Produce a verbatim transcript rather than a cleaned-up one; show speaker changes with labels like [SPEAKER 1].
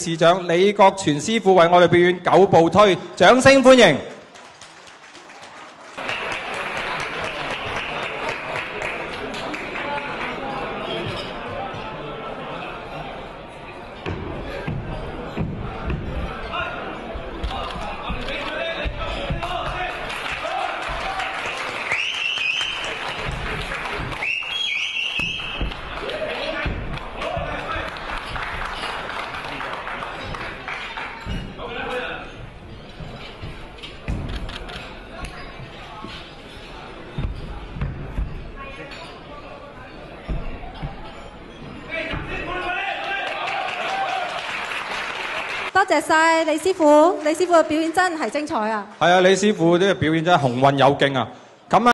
[SPEAKER 1] 事長李國全師傅為我哋表演九步推，掌聲歡迎！
[SPEAKER 2] 多謝晒李師傅，李師傅嘅表演真係精彩啊！
[SPEAKER 1] 係啊，李師傅呢個表演真係鴻運有勁啊！咁啊〜